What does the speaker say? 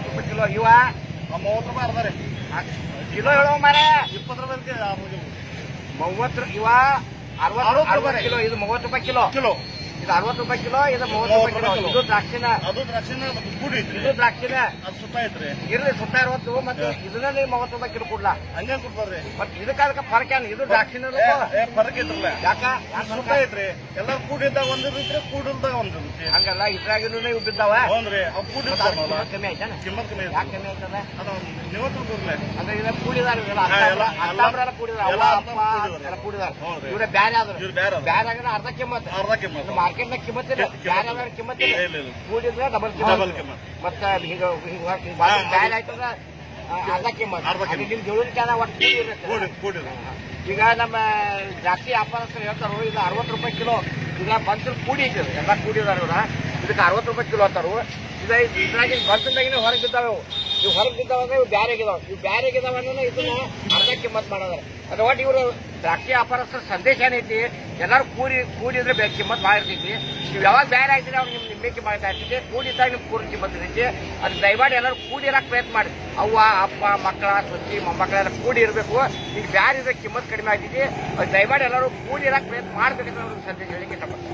ರೂಪಾಯಿ ಕಿಲೋ ಇವ 30 ರೂಪಾಯಿ ಅರ್ಧ ರೀ ಕಿಲೋ ಹೇಳೋ ಮಾರೇ 20 ರೂಪಾಯಿ 30 ಇವ 60 ಕಿಲೋ ಇದು 30 ರೂಪಾಯಿ ಕಿಲೋ ಕಿಲೋ ಇದು 60 ರೂಪಾಯಿ ಕಿಲೋ ಇದು 30 ರೂಪಾಯಿ ಕಿಲೋ ಇದು ದ್ರಾಕ್ಷಿನ ಅದು ದ್ರಾಕ್ಷಿನ ಪುಡಿ ಐತ್ರಿ ಇದು ದ್ರಾಕ್ಷಿನ ಅದು ಸುತ್ತ ಐತ್ರಿ ಇರ್ಲಿ ಸುತ್ತ 60 ಮತ್ತೆ ಇದನ್ನ ನೀವು 30 ರೂಪಾಯಿ ಕಿಲೋ ಕೊಡ್ಲಾ ಹಂಗೆ ಕೊಡ್ತಾರ್ರಿ ಮತ್ತೆ ಇದಕ್ಕೆ ಫರಕ್ ಏನು ಇದು ದ್ರಾಕ್ಷಿನ ಫರಕ್ ಐತ್ರಲ್ಲ ಯಾಕ ಸುತ್ತ ಐತ್ರಿ ಎಲ್ಲಾರು ಕೂಡಿದ್ದಾಗ ಒಂದ್ ಇರುತ್ತೆ ಕೂಡಿಲ್ದಾಗ ಒಂದ್ ಇರುತ್ತೆ ಹಂಗಲ್ಲ ಇದ್ರಾಗಿನೂ ಇವು ಬಿದ್ದಾವ ಹೌದ್ರಿ ಅವ್ ಕೂಡಿರ್ತಾರಲ್ಲ ಕಮ್ಮಿ ಆಯ್ತಾನ ಕಿಮ್ಮತ್ ಕಮ್ಮಿ ಐತಿ ಯಾಕೆ ಕಮ್ಮಿ ಆಯ್ತದ ಅದು ನೀವ ತಿಳ್ಕೊರ್ಲೆ ಅಂದ್ರೆ ಇದನ್ನ ಕೂಡಿದಾರ ಅತ್ತಾಮ್ರೆಲ್ಲ ಕೂಡಿದಾರ ಅವ್ವ ಅಪ್ಪ ಎಲ್ಲ ಕೂಡಿದಾರ ಇವ್ರೆ ಬ್ಯಾರೆ ಆದ್ರು ಇವ್ರು ಬೇರೆ ಬ್ಯಾರೆ ಆಗಿದ್ರೆ ಅರ್ಧ ಕಿಮ್ಮತ್ ಮಾರ್ಕೆಟ್ನಾಗ ಕಿಮ್ಮತ್ ಇಲ್ಲ ಬ್ಯಾರೆ ಆದ್ರೆ ಕಿಮ್ಮತ್ ಇಲ್ಲ ಕೂಡಿದ್ರೆ ಡಬಲ್ ಕಿಮ್ಮತ್ ಮತ್ತೆ ಹಿಂಗ ಬ್ಯಾರೆ ಆಯ್ತಂದ್ರ ಅರ್ಧ ಕಿಮ್ಮತ್ ನಿಮ್ ಜೋಳಿನ ಒಟ್ಟು ಕೂಡಿಲ್ಲ ಈಗ ನಮ್ಮ ಜಾಸ್ತಿ ವ್ಯಾಪಾರಸ್ಥರು ಹೇಳ್ತಾರು ಇದು 60 ರೂಪಾಯಿ ಕಿಲೋ ಈಗ ಬಂತ್ರ ಕೂಡಿ ಐತಿ ಎಲ್ಲ ಕೂಡಿದಾರ ಇವ್ರ ಇದಕ್ಕೆ 60 ರೂಪಾಯಿ ಕಿಲೋ ಅಂತಾರು ಇದ್ರಾಗಿ ಬಂತಂದಾಗಿನ ಹೊರಗೆ ಬಿದ್ದಾವೆ ಇವು ಹೊರಗೆ ಬಿದ್ದಾವಂದ್ರೆ ಇವು ಬ್ಯಾರೆಗಿದಾವ ಇವು ಬ್ಯಾರೆಗಿದಾವ ಅನ್ನೋ ಇದನ್ನ ಅರ್ಧ ಕಿಮ್ಮತ್ ಮಾಡೋದಾರ ಅದು ಒಟ್ಟು ಇವರು ದ್ರಾಕ್ಷಿ ವ್ಯಾಪಾರಸ್ಥರ ಸಂದೇಶ ಏನೈತಿ ಎಲ್ಲರೂ ಕೂಡಿದ್ರೆ ಕಿಮ್ಮತ್ ಭಾಳ ಇರ್ತೈತಿ ನೀವು ಯಾವಾಗ ಬೇರೆ ಆಗ್ತೀರಿ ಅವ್ರು ನಿಮ್ ನಿಂಬೆ ಕಿಮ್ಮತ್ ಆಗ್ತೈತಿ ಕೂಡಿದ್ದಾಗ ನಿಮ್ಗೆ ಕೂಡಿ ಕಿಮ್ಮತ್ ಇರ್ತೈತಿ ಅದು ದಯಮಾಡಿ ಎಲ್ಲರೂ ಕೂಡಿ ಇರಕ್ಕೆ ಪ್ರಯತ್ನ ಮಾಡಿ ಅವ್ವ ಅಪ್ಪ ಮಕ್ಕಳ ಸೊಚ್ಚಿ ಮೊಮ್ಮಕ್ಕಳೆಲ್ಲ ಕೂಡಿ ಇರಬೇಕು ಈಗ ಬ್ಯಾರೆ ಇದ್ರೆ ಕಿಮ್ಮತ್ ಕಡಿಮೆ ಆಗ್ತೈತಿ ಅದು ದಯಮಾಡಿ ಎಲ್ಲರೂ ಕೂಡಿ ಇರಕ್ಕೆ ಪ್ರಯತ್ನ ಮಾಡ್ಬೇಕಂತ ಅವ್ರಿಗೆ ಸಂದೇಶ ಹೇಳಿಕೆ ಇಷ್ಟಪಡ್ತಾರೆ